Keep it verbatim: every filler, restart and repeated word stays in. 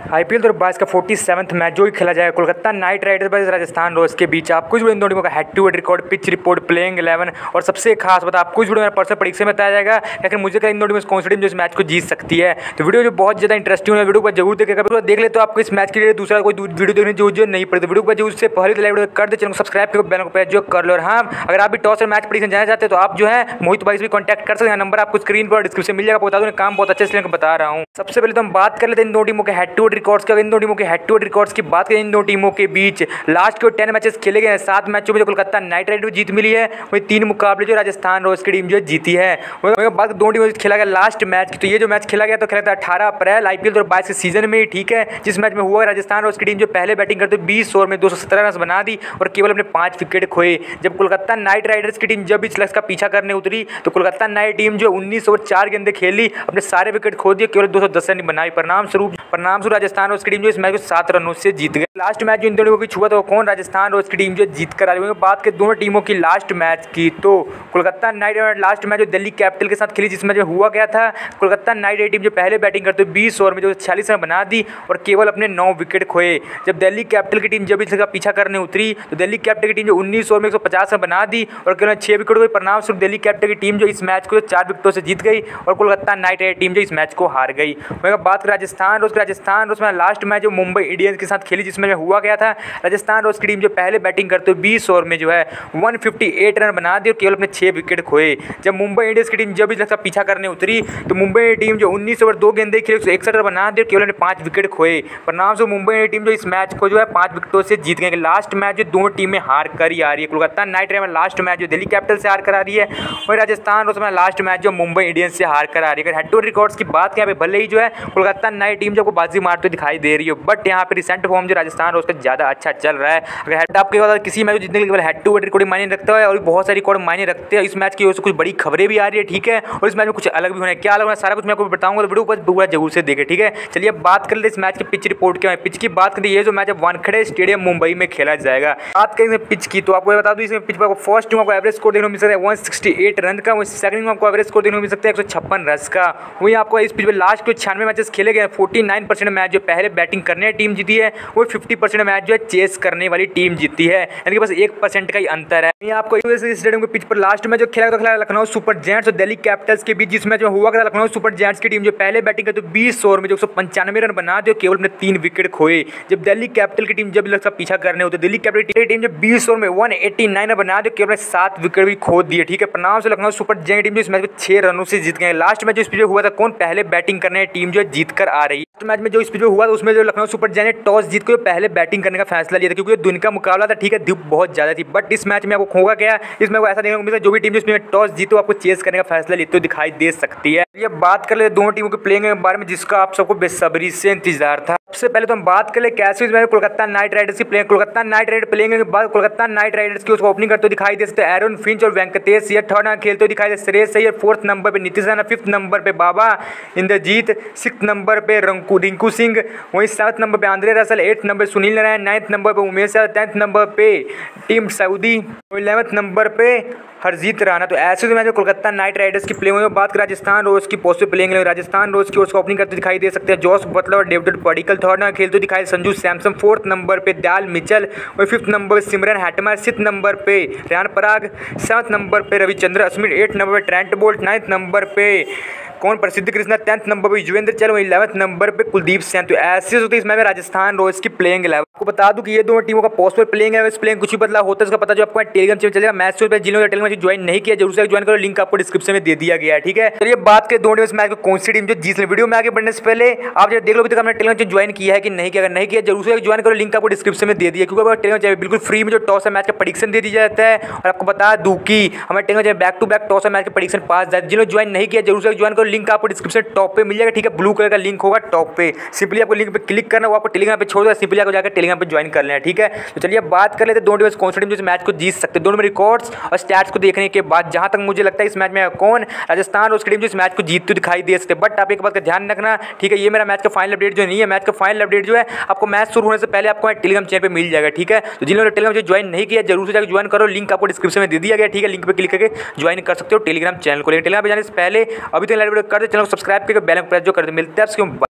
IPL दो हज़ार बाईस का सैंतालीसवां मैच जो ही खेला जाएगा Kolkata knight riders versus Rajasthan royals के बीच। आप कुछ भी इन दोनों का head to head record, pitch report, playing eleven और सबसे खास बता आप कुछ वीडियो में पर्सनल परीक्षा में बताया जाएगा। लेकिन मुझे इन दोनों में कॉन्फिडेंस जो इस मैच को जीत सकती है। तो वीडियो जो बहुत ज़्यादा इंटरेस्टिंग है, वीडियो को जरूर देखेगा। वीडियो देख ले तो आपको इस मैच के लिए दूसरा कोई वीडियो देखने जो जो नहीं पड़ती। वीडियो को जो उससे पहले तो वीडियो कर दे, चैनल को सब्सक्राइब करो, बेल को प्रेस जो कर लो। और हाँ, अगर आप भी टॉस और मैच परीक्षा जाना चाहते हैं तो आप जो है मोहित भाई से भी कॉन्टैक्ट कर सकते हैं। नंबर आपको स्क्रीन पर डिस्क्रिप्शन मिल जाएगा। बता दो काम बहुत अच्छे से बता रहा हूँ। सबसे पहले तो हम बात कर लेते हैं इन दो टीमों के हेड टू हेड रिकॉर्ड्स का। इन दो टीमों के हेड टू हेड रिकॉर्ड्स की बात करें, इन दो टीमों के बीच लास्ट के टेन मैचेस खेले गए हैं। सात मैचों में जो कोलकाता नाइट राइडर्स जीत मिली है, वही तीन मुकाबले जो राजस्थान रॉयल्स की टीम जो जीती है। वही बात दो टीमों खेला गया लास्ट मैच की, तो ये जो मैच खेला गया तो खेला था अठारह अप्रैल आईपीएल दो हज़ार बाईस के सीजन में, ठीक है। जिस मैच में हुआ राजस्थान रॉयल्स की टीम जो पहले बैटिंग करते बीस ओवर में दो सौ सत्रह रन बना दी और केवल अपने पांच विकेट खोए। जब कोलकाता नाइट राइडर्स की टीम जब इस लक्ष्य का पीछा करने उतरी तो कोलकाता नाइट टीम जो उन्नीस ओवर चार गेंदें खेली, अपने सारे विकेट खो दिए, केवल दो सौ दस रन बनाई। परिणाम स्वरूप परिणाम स्वरूप राजस्थान रॉयल्स की टीम जो इस मैच को सात रनों से जीत गए। लास्ट मैच जो इन दोनों के बीच हुआ तो कौन, राजस्थान रॉयल्स की टीम जो जीत कर आ रही है। बात करें दोनों टीमों की लास्ट मैच की तो Kolkata knight riders last match जो दिल्ली कैपिटल के साथ खेली, जिस मैच में हुआ क्या था, कोलकाता नाइट राइडर्स टीम जो पहले बैटिंग करते बीस ओवर में जो छियालीस रन बना दी और केवल अपने नौ विकेट खोए। जब दिल्ली कैपिटल की टीम जब इसका पीछा करने उतरी तो दिल्ली कैपिटल की टीम जो उन्नीस ओवर में एक सौ पचास रन बना दी और केवल छह विकेट खोए। परिणाम स्वरूप दिल्ली कैपिटल की टीम जो इस मैच को चार विकेटों से जीत गई और कोलकाता नाइट राइडर्स टीम जो इस मैच को हार गई। वहीं बात करें राजस्थान रॉयल्स राजस्थान रॉयल्स में लास्ट मैच जो मुंबई इंडियंस के साथ खेली, जिसमें हुआ क्या था, राजस्थान रॉयल्स की टीम जो पहले बैटिंग करते हुए बीस ओवर में जो है एक सौ अट्ठावन रन बना दी और केवल अपने छह विकेट खोए। जब मुंबई इंडियंस की टीम जब इसका पीछा करने उतरी तो मुंबई टीम जो उन्नीस ओवर दो गेंदे खेले एक सौ इकसठ रन बना दी और केवल अपने पांच विकेट खोए। परिणाम से मुंबई टीम जो इस मैच को जो है पांच विकेटों से जीत गए। लास्ट मैच जो दोनों टीमें हार कर ही आ रही है। Kolkata knight riders last match जो दिल्ली कैपिटल से हार कर आ रही है, वही राजस्थान रॉयल्स में लास्ट मैच जो मुंबई इंडियंस से हार कर आ रही है। हेड टू रिकॉर्ड्स की बात करें, भले ही जो है कोलकाता नाइट टीम जो को बाजी मारते दिखाई दे रही है, बट यहाँ पे रिसेंट फॉर्म जो राजस्थान रॉयल्स का ज्यादा अच्छा चल रहा है। अगर हेड आपके बाद किसी मैच जितने केवल हेड टू हेड रिकॉर्ड मायने रखता है और बहुत सारे रिकॉर्ड मायने रखते हैं। इस मैच की वजह से कुछ बड़ी खबरें भी आ रही है, ठीक है, और इस मैच में कुछ अलग भी होना है। क्या अलग होना है सारा कुछ मैं आपको बताऊंगा, तो वीडियो को पूरा जरूर से देखें, ठीक है। चलिए बात कर ले इस मैच की पिच रिपोर्ट क्या है। पिच की बात करें, ये जो मैच है वानखेड़े स्टेडियम मुंबई में खेला जाएगा। बात करेंगे पिच की तो आपको बता दूं, इसमें पिच पर फर्स्ट में आपको एवरेज स्कोर देखने को मिल सकता है एक सौ अड़सठ रन का, वहीं सेकंड में आपको एवरेज स्कोर देखने को मिल सकता है एक सौ छप्पन रन का। वहीं आपको इस पिच पर लास्ट के छियानवे मैचेस खेले गए, उनचास परसेंट मैच जो पहले बैटिंग करने टीम जीती है, वो पचास परसेंट मैच जो है चेस करने वाली टीम जीती है, यानी कि बस एक परसेंट का ही अंतर है। ये आपको इस स्टेडियम के पिच पर लास्ट में जो खेला तो खेला लखनऊ सुपर जायंट्स और दिल्ली कैपिटल्स के बीच, जिसमें जो हुआ था लखनऊ सुपर जायंट्स की टीम जो पहले बैटिंग करते बीस ओवर में जो एक सौ पंचानवे रन बना दिए, केवल अपने तीन विकेट खोए। जब दिल्ली कैपिटल की टीम जब लगता पीछा करने होते, दिल्ली कैपिटल की टीम जो बीस ओवर में एक सौ नवासी रन बना दिए, केवल सात विकेट भी खो दिए, ठीक है। परिणाम से लखनऊ सुपर जायंट्स टीम जो इस मैच को छह रनों से जीत गए। लास्ट मैच जो इस पिच हुआ था, कौन पहले बैटिंग करने टीम जो जीत कर आ रही है। मैच में जो इस पिच हुआ था उसमें जो लखनऊ सुपर जायंट्स ने टॉस जीत कर पहले बैटिंग करने का फैसला लिया था, क्योंकि दिन का मुकाबला था, ठीक है, धूप बहुत ज्यादा थी। बट इस मैच में आपको होगा क्या, इसमें ऐसा देखने को मिलता है जो भी टीम जिसमें टॉस जीतो आपको चेस करने का फैसला लेते हुए दिखाई दे सकती है। ये बात कर ले दोनों टीमों के प्लेइंग के बारे में, जिसका आप सबको बेसब्री से इंतजार था। सबसे पहले तो हम बात कर ले कैसे इस मैच कोलकाता नाइट राइडर्स की playing. Kolkata knight riders playing के बाद कोलकाता नाइट राइडर्स की उसको ओपनिंग करते हुए दिखाई दे सकते हैं एरन फिंच और वेंकटेश अय्यर थर्ड नंबर खेलते हुए दिखाई दे। श्रेयस अय्यर फोर्थ नंबर पे, नीतीश राणा फिफ्थ नंबर पे, बाबा इंद्रजीत सिक्स नंबर पे, रंकू रिंकू सिंह, वहीं सात नंबर पे Andre Russell, eighth number Sunil Narayan, ninth number पे उमेश यादव, टेंथ नंबर पे टीम सऊदी, इलेवेंथ नंबर पे हरजीत राणा। तो ऐसे में जो कोलकाता नाइट राइडर्स की प्लेइंग में बात करें, राजस्थान रॉयल्स की पॉसिबल प्लेइंग राजस्थान रॉयल्स की ओपनिंग करते दिखाई दे सकते हैं जॉस बटलर और डेविड पडिक्कल थर्ड नंबर खेलते दिखाई, संजू सैमसन फोर्थ नंबर पे, दयाल मिचल और फिफ्थ नंबर पे सिमरन हैटमर, सिक्स्थ नंबर पे रियान पराग, सेवंथ नंबर पे रविचंद्र अश्विन, एट्थ नंबर पे ट्रेंट बोल्ट, नाइन्थ नंबर पे कौन प्रसिद्ध कृष्णा, टेंथ नंबर पे युजवेंद्र चहल, इलेवेंथ नंबर पे कुलदीप सेन। तो ऐसे होते इसमें राजस्थान रॉयल्स की प्लेइंग इलेवन। आपको बता दूं कि ये दोनों टीमों का पॉसिबल प्लेइंग है, इस प्लेइंग कुछ भी बदलाव होता है इसका पता जो आपको टेलीग्राम चैनल चलेगा मैच पे, जिन्होंने टेलीग्राम ज्वाइन नहीं किया जरूर से ज्वाइन करो, लिंक आपको डिस्क्रिप्शन में दे दिया गया है, ठीक है। चलिए बात करें दोनों टीम मैच को कौन सी टीम जो जीत ले। वीडियो में आगे बढ़ने से पहले आप जब देख लो आपने टेलीग्राम ज्वाइन किया है कि नहीं किया, अगर नहीं किया जरूर से ज्वाइन करो, लिंक आपको डिस्क्रिप्शन में दे दिया, क्योंकि टेलीग्राम बिल्कुल फ्री में जो टॉस है मैच का प्रेडिक्शन दे दिया जाता है। और आपको बता दूं कि हमारे Telegram back to back toss है मैच का प्रेडिक्शन पास जाए, जिन्होंने ज्वाइन नहीं किया जरूर से ज्वाइन करो, लिंक आपको डिस्क्रिप्शन टॉप पे मिल जाएगा, ठीक है। ब्लू कलर का लिंक होगा टॉप पे, सिंपली आपको लिंक पे क्लिक करना, वो आपको टेलीग्राम पे छोड़ देगा, सिंपली आपको जाकर टेलीग्राम पे ज्वाइन कर लेना, ठीक है। तो चलिए बात कर लेते हैं दोनों टीम कौन सी टीम जो मैच को जीत सकते हैं। दोनों में रिकॉर्ड्स और स्टैट्स को देखने के बाद जहां तक मुझे लगता है इस मैच में कौन राजस्थान उसकी टीम जो इस मैच को जीतती दिखाई दे सकते हैं। बट आप एक बात का ध्यान रखना, ठीक है, ये मेरा मैच का फाइनल अपडेट जो नहीं है, मैच का फाइनल अपडेट जो है आपको मैच शुरू होने से पहले आपको टेलीग्राम चैनल पे मिल जाएगा, ठीक है। तो जिन्होंने टेलीग्राम ज्वाइन नहीं किया जरूर से जाकर ज्वाइन करो, लिंक आपको डिस्क्रिप्शन में दे दिया गया, ठीक है। लिंक पे क्लिक करके ज्वाइन कर सकते हो टेलीग्राम चैनल को। लेकिन टेलीग्राम पे जाने से पहले अभी तो लाइव कर दे, चैनल को सब्सक्राइब करके बेल आइकन प्रेस जो कर दे। मिलते हैं